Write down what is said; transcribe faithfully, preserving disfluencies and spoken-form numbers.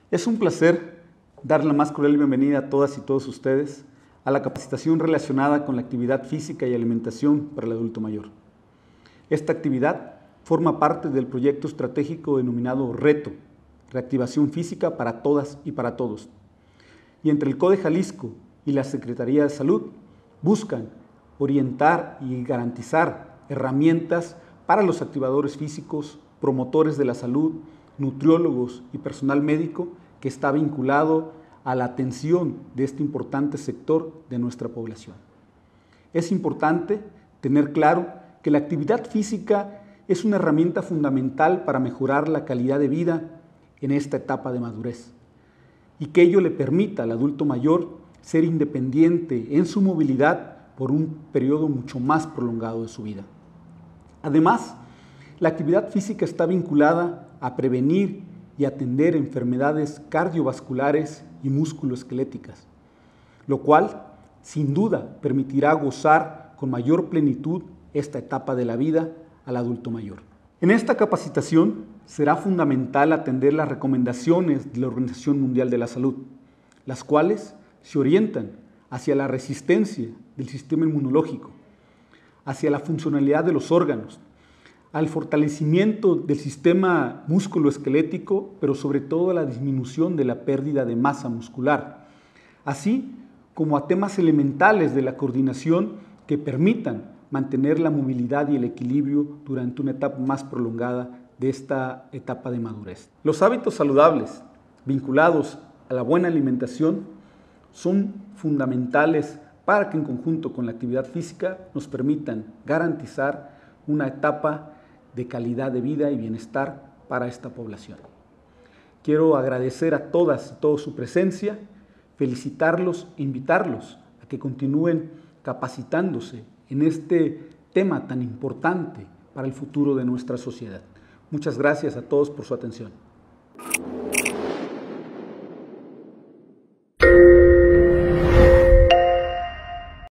Es un placer dar la más cordial bienvenida a todas y todos ustedes a la capacitación relacionada con la actividad física y alimentación para el adulto mayor. Esta actividad forma parte del proyecto estratégico denominado RETO, Reactivación Física para Todas y para Todos. Y entre el CODE Jalisco y la Secretaría de Salud buscan orientar y garantizar herramientas para los activadores físicos, promotores de la salud, nutriólogos y personal médico que está vinculado a la atención de este importante sector de nuestra población. Es importante tener claro que la actividad física es una herramienta fundamental para mejorar la calidad de vida en esta etapa de madurez y que ello le permita al adulto mayor ser independiente en su movilidad por un periodo mucho más prolongado de su vida. Además, la actividad física está vinculada a prevenir y atender enfermedades cardiovasculares y musculoesqueléticas, lo cual sin duda permitirá gozar con mayor plenitud esta etapa de la vida al adulto mayor. En esta capacitación será fundamental atender las recomendaciones de la Organización Mundial de la Salud, las cuales se orientan hacia la resistencia del sistema inmunológico, hacia la funcionalidad de los órganos, al fortalecimiento del sistema musculoesquelético, pero sobre todo a la disminución de la pérdida de masa muscular, así como a temas elementales de la coordinación que permitan mantener la movilidad y el equilibrio durante una etapa más prolongada de esta etapa de madurez. Los hábitos saludables vinculados a la buena alimentación son fundamentales para que en conjunto con la actividad física nos permitan garantizar una etapa de calidad de vida y bienestar para esta población. Quiero agradecer a todas y todos su presencia, felicitarlos e invitarlos a que continúen capacitándose en este tema tan importante para el futuro de nuestra sociedad. Muchas gracias a todos por su atención.